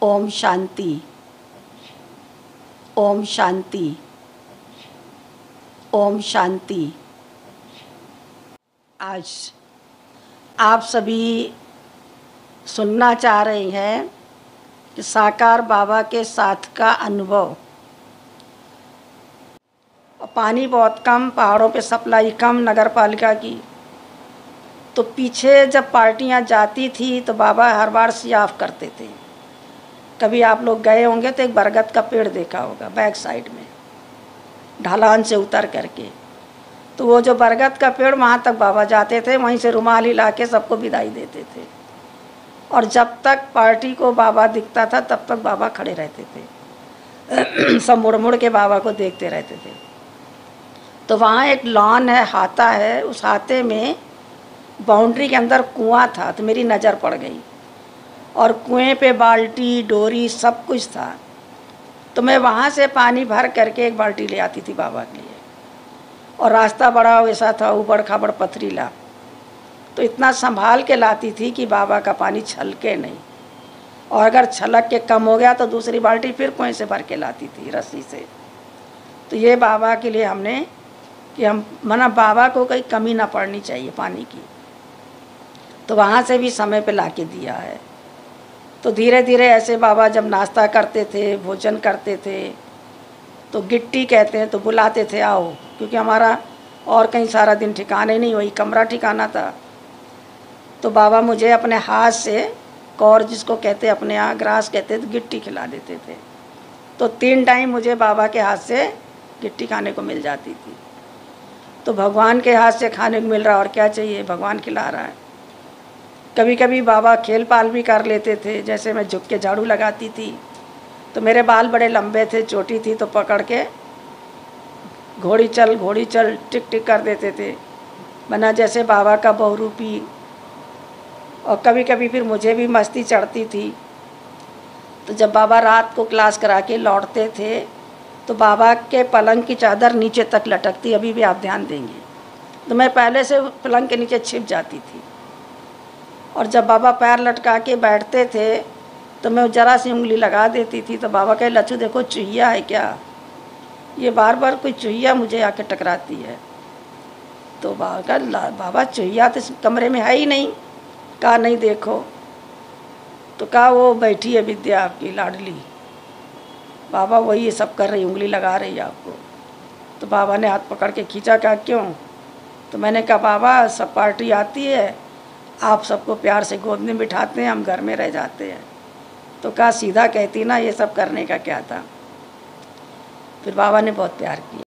ओम शांति, ओम शांति, ओम शांति। आज आप सभी सुनना चाह रहे हैं कि साकार बाबा के साथ का अनुभव। पानी बहुत कम, पहाड़ों पे सप्लाई कम नगर पालिका की। तो पीछे जब पार्टियां जाती थी तो बाबा हर बार सियाफ करते थे। कभी आप लोग गए होंगे तो एक बरगद का पेड़ देखा होगा बैक साइड में, ढलान से उतर करके। तो वो जो बरगद का पेड़, वहाँ तक बाबा जाते थे, वहीं से रुमाल हिला के सबको विदाई देते थे। और जब तक पार्टी को बाबा दिखता था तब तक बाबा खड़े रहते थे। सब मुड़ मुड़ के बाबा को देखते रहते थे। तो वहाँ एक लॉन है, हाता है। उस हाते में बाउंड्री के अंदर कुआं था। तो मेरी नज़र पड़ गई और कुएं पे बाल्टी डोरी सब कुछ था। तो मैं वहाँ से पानी भर करके एक बाल्टी ले आती थी बाबा के लिए। और रास्ता बड़ा वैसा था, ऊबड़ खाबड़ पथरीला। तो इतना संभाल के लाती थी कि बाबा का पानी छलके नहीं। और अगर छलक के कम हो गया तो दूसरी बाल्टी फिर कुएं से भर के लाती थी रस्सी से। तो ये बाबा के लिए हमने कि हम मना बाबा को कहीं कमी ना पड़नी चाहिए पानी की। तो वहाँ से भी समय पे ला के दिया है। तो धीरे धीरे ऐसे बाबा जब नाश्ता करते थे, भोजन करते थे, तो गिट्टी कहते हैं, तो बुलाते थे आओ, क्योंकि हमारा और कहीं सारा दिन ठिकाने नहीं, वही कमरा ठिकाना था। तो बाबा मुझे अपने हाथ से कौर, जिसको कहते अपने यहाँ ग्रास कहते, तो गिट्टी खिला देते थे। तो 3 टाइम मुझे बाबा के हाथ से गिट्टी खाने को मिल जाती थी। तो भगवान के हाथ से खाने को मिल रहा, और क्या चाहिए, भगवान खिला रहा है। कभी कभी बाबा खेल पाल भी कर लेते थे। जैसे मैं झुक के झाड़ू लगाती थी तो मेरे बाल बड़े लंबे थे, चोटी थी, तो पकड़ के घोड़ी चल टिक टिक कर देते थे, बना जैसे बाबा का बहुरूपी। और कभी कभी फिर मुझे भी मस्ती चढ़ती थी। तो जब बाबा रात को क्लास करा के लौटते थे तो बाबा के पलंग की चादर नीचे तक लटकती, अभी भी आप ध्यान देंगे। तो मैं पहले से पलंग के नीचे छिप जाती थी। और जब बाबा पैर लटका के बैठते थे तो मैं ज़रा सी उंगली लगा देती थी। तो बाबा कहे, लच्छू देखो चुहिया है क्या, ये बार बार कोई चुहिया मुझे आके टकराती है। तो बाबा चुहिया तो इस कमरे में है ही नहीं। कहा नहीं देखो। तो कहा वो बैठी है विद्या आपकी लाडली, बाबा वही ये सब कर रही, उंगली लगा रही है आपको। तो बाबा ने हाथ पकड़ के खींचा। कहा क्यों? तो मैंने कहा बाबा सब पार्टी आती है, आप सबको प्यार से गोद में बिठाते हैं, हम घर में रह जाते हैं। तो कहा सीधा कहती ना, ये सब करने का क्या था। फिर बाबा ने बहुत प्यार किया।